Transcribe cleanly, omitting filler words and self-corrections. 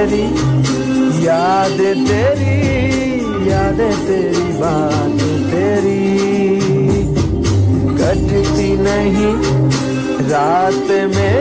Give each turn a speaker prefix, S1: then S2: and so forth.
S1: तेरी, यादें तेरी, यादें तेरी, बात तेरी। कटती नहीं रात में